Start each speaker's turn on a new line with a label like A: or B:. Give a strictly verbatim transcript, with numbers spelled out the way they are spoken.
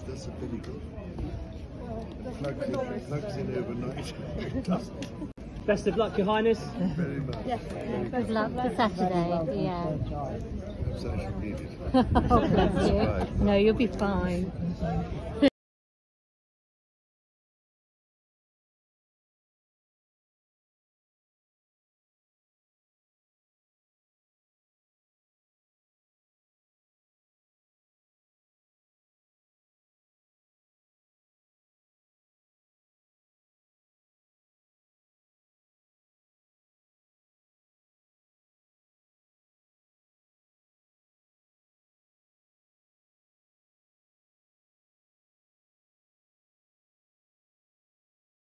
A: That's a very good. Plugs in, plugs in overnight. It doesn't.
B: Best of luck, Your Highness.
A: Very much.
C: Yes, good luck for Saturday. Yeah.
A: That's actually needed.
C: Oh, bless you. No, you'll be fine.